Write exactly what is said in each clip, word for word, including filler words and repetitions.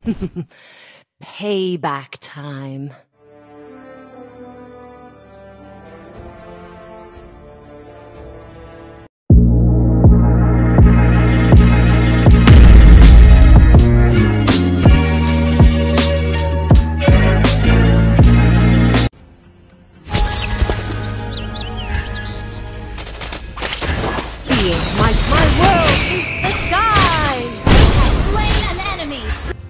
Payback time. My, my world is the sky! I've slain an enemy!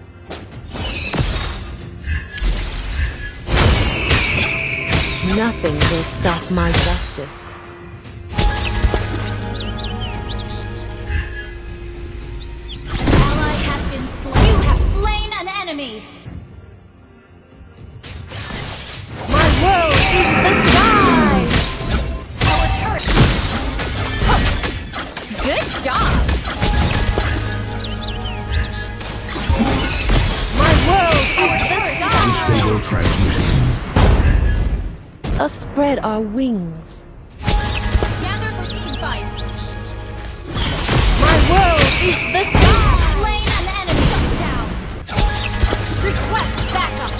Nothing will stop my justice. Ally has been slain. You have slain an enemy! My world is the sky! Our turret! Huh. Good job! My world is the sky! Unstable transmission. Let's spread our wings. Gather for team fight! My world is the You sky! have slain an enemy! Shut down! Request backup!